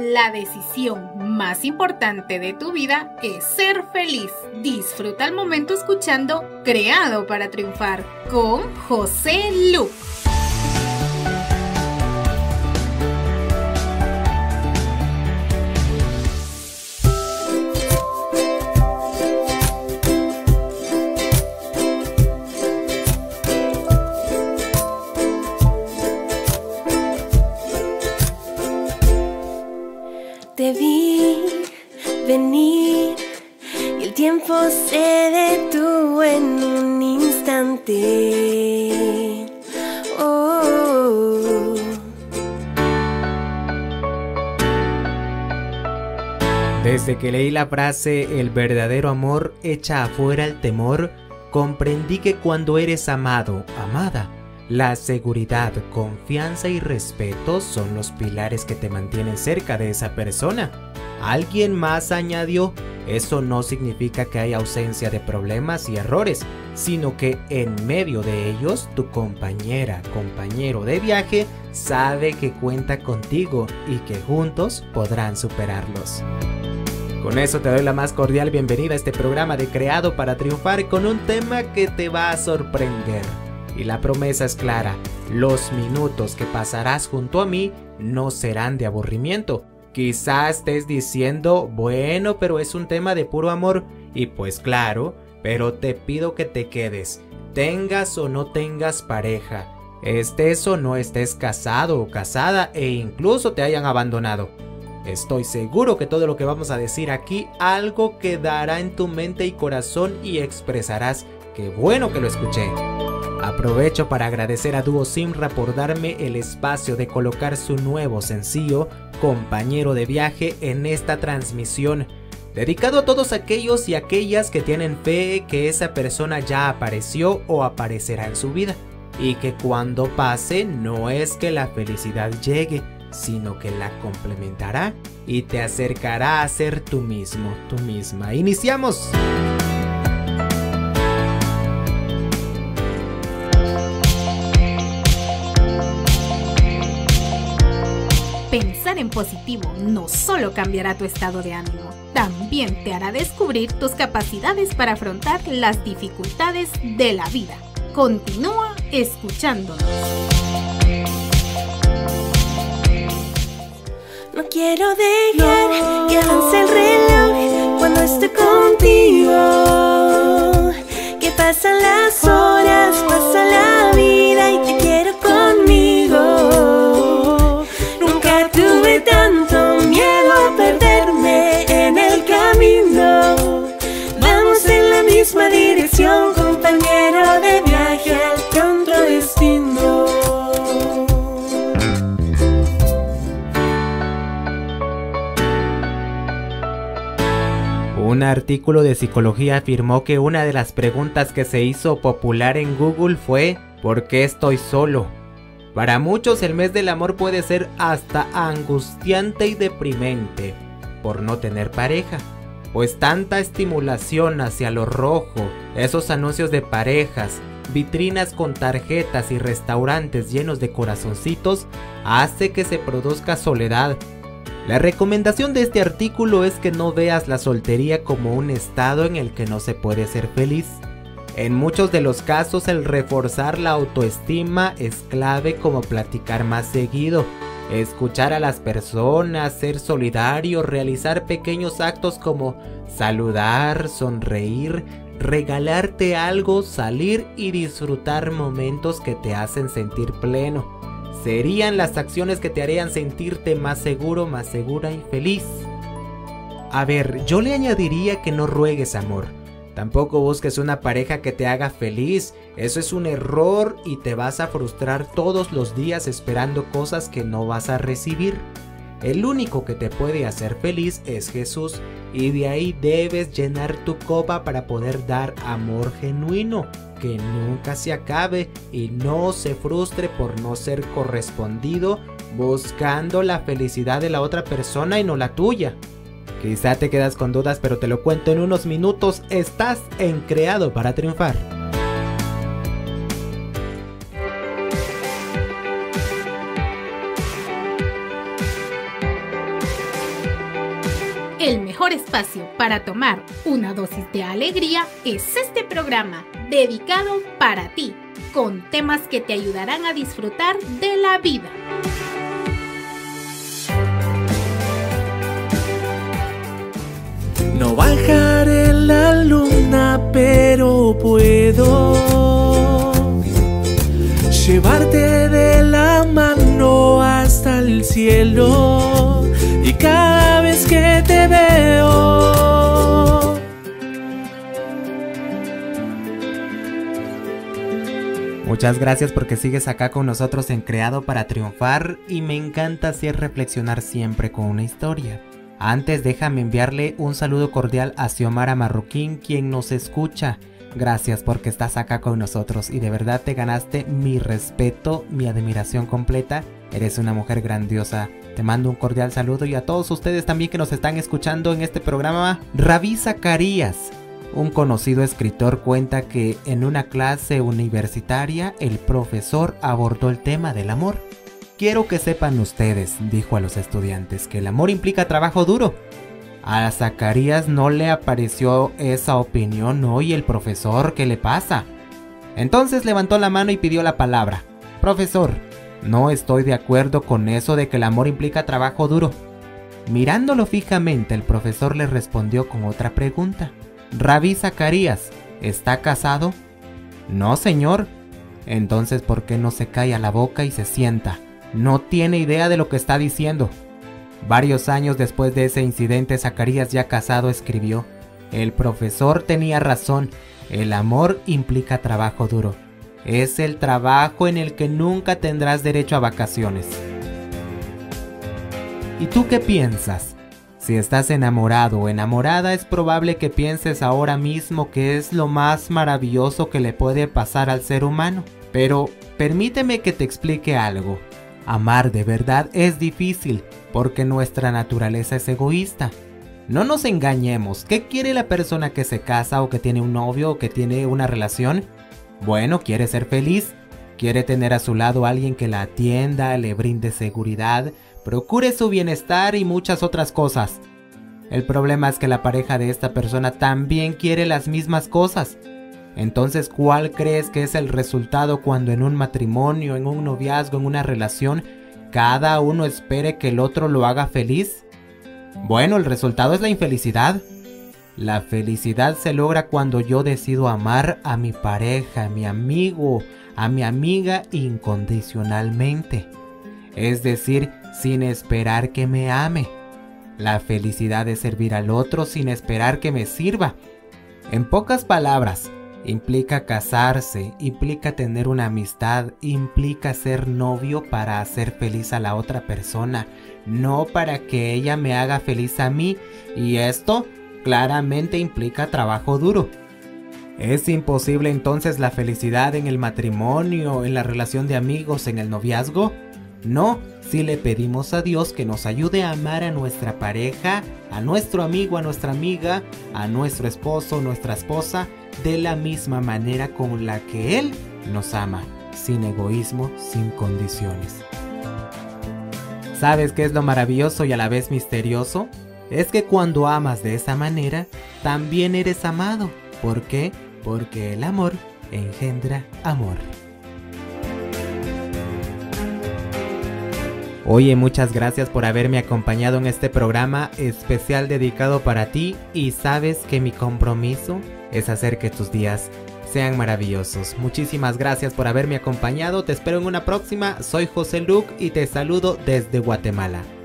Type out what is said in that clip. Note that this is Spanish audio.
la decisión más importante de tu vida es ser feliz. Disfruta el momento escuchando Creado para Triunfar con José Luc. Te vi venir y el tiempo se detuvo en un instante. Oh. Desde que leí la frase "el verdadero amor echa afuera el temor", comprendí que cuando eres amado, amada, la seguridad, confianza y respeto son los pilares que te mantienen cerca de esa persona. Alguien más añadió: eso no significa que haya ausencia de problemas y errores, sino que en medio de ellos tu compañera, compañero de viaje sabe que cuenta contigo y que juntos podrán superarlos. Con eso te doy la más cordial bienvenida a este programa de Creado para Triunfar, con un tema que te va a sorprender. Y la promesa es clara: los minutos que pasarás junto a mí no serán de aburrimiento. Quizás estés diciendo: bueno, pero es un tema de puro amor. Y pues claro, pero te pido que te quedes, tengas o no tengas pareja, estés o no estés casado o casada e incluso te hayan abandonado. Estoy seguro que todo lo que vamos a decir aquí algo quedará en tu mente y corazón y expresarás: qué bueno que lo escuché. Aprovecho para agradecer a Dúo Simra por darme el espacio de colocar su nuevo sencillo, Compañero de Viaje, en esta transmisión, dedicado a todos aquellos y aquellas que tienen fe que esa persona ya apareció o aparecerá en su vida, y que cuando pase no es que la felicidad llegue, sino que la complementará y te acercará a ser tú mismo, tú misma. ¡Iniciamos! Pensar en positivo no solo cambiará tu estado de ánimo, también te hará descubrir tus capacidades para afrontar las dificultades de la vida. Continúa escuchándonos. No quiero dejar que avance el reloj cuando estoy contigo. Que pasan las horas, pasa la vida y te quiero conmigo. Nunca tuve tanto miedo a perderme en el camino. Vamos en la misma dirección, compañero de viaje al pronto destino. Un artículo de psicología afirmó que una de las preguntas que se hizo popular en Google fue: ¿por qué estoy solo? Para muchos el mes del amor puede ser hasta angustiante y deprimente por no tener pareja, pues tanta estimulación hacia lo rojo, esos anuncios de parejas, vitrinas con tarjetas y restaurantes llenos de corazoncitos, hace que se produzca soledad. La recomendación de este artículo es que no veas la soltería como un estado en el que no se puede ser feliz. En muchos de los casos el reforzar la autoestima es clave, como platicar más seguido, escuchar a las personas, ser solidario, realizar pequeños actos como saludar, sonreír, regalarte algo, salir y disfrutar momentos que te hacen sentir pleno. Serían las acciones que te harían sentirte más seguro, más segura y feliz. A ver, yo le añadiría que no ruegues amor. Tampoco busques una pareja que te haga feliz. Eso es un error y te vas a frustrar todos los días esperando cosas que no vas a recibir. El único que te puede hacer feliz es Jesús, y de ahí debes llenar tu copa para poder dar amor genuino, que nunca se acabe y no se frustre por no ser correspondido buscando la felicidad de la otra persona y no la tuya. Quizá te quedas con dudas, pero te lo cuento en unos minutos. Estás en Creado para Triunfar. El mejor espacio para tomar una dosis de alegría es este programa dedicado para ti, con temas que te ayudarán a disfrutar de la vida. No bajaré la luna, pero puedo llevarte de la mano hasta el cielo, y cada vez que te veo Muchas gracias porque sigues acá con nosotros en Creado para Triunfar, y me encanta hacer reflexionar siempre con una historia. Antes déjame enviarle un saludo cordial a Xiomara Marroquín, quien nos escucha. Gracias porque estás acá con nosotros y de verdad te ganaste mi respeto, mi admiración completa. Eres una mujer grandiosa. Te mando un cordial saludo, y a todos ustedes también que nos están escuchando en este programa. Ravi Zacarías, un conocido escritor, cuenta que en una clase universitaria el profesor abordó el tema del amor. Quiero que sepan ustedes, dijo a los estudiantes, que el amor implica trabajo duro. A Zacarías no le apareció esa opinión, ¿no? Y el profesor, ¿qué le pasa? Entonces levantó la mano y pidió la palabra. Profesor, no estoy de acuerdo con eso de que el amor implica trabajo duro. Mirándolo fijamente, el profesor le respondió con otra pregunta. Ravi Zacarías, ¿está casado? No, señor. Entonces, ¿por qué no se calla la boca y se sienta? No tiene idea de lo que está diciendo. Varios años después de ese incidente, Zacarías, ya casado, escribió: el profesor tenía razón, el amor implica trabajo duro. Es el trabajo en el que nunca tendrás derecho a vacaciones. ¿Y tú qué piensas? Si estás enamorado o enamorada, es probable que pienses ahora mismo que es lo más maravilloso que le puede pasar al ser humano. Pero permíteme que te explique algo. Amar de verdad es difícil, porque nuestra naturaleza es egoísta. No nos engañemos, ¿qué quiere la persona que se casa o que tiene un novio o que tiene una relación? Bueno, quiere ser feliz, quiere tener a su lado a alguien que la atienda, le brinde seguridad, procure su bienestar y muchas otras cosas. El problema es que la pareja de esta persona también quiere las mismas cosas. Entonces, ¿cuál crees que es el resultado cuando en un matrimonio, en un noviazgo, en una relación, cada uno espere que el otro lo haga feliz? Bueno, el resultado es la infelicidad. La felicidad se logra cuando yo decido amar a mi pareja, a mi amigo, a mi amiga incondicionalmente. Es decir, sin esperar que me ame. La felicidad es servir al otro sin esperar que me sirva. En pocas palabras, implica casarse, implica tener una amistad, implica ser novio para hacer feliz a la otra persona, no para que ella me haga feliz a mí, y esto claramente implica trabajo duro. ¿Es imposible entonces la felicidad en el matrimonio, en la relación de amigos, en el noviazgo? No, si le pedimos a Dios que nos ayude a amar a nuestra pareja, a nuestro amigo, a nuestra amiga, a nuestro esposo, nuestra esposa, de la misma manera con la que Él nos ama, sin egoísmo, sin condiciones. ¿Sabes qué es lo maravilloso y a la vez misterioso? Es que cuando amas de esa manera, también eres amado. ¿Por qué? Porque el amor engendra amor. Oye, muchas gracias por haberme acompañado en este programa especial dedicado para ti, y sabes que mi compromiso es hacer que tus días sean maravillosos. Muchísimas gracias por haberme acompañado, te espero en una próxima. Soy José Luc y te saludo desde Guatemala.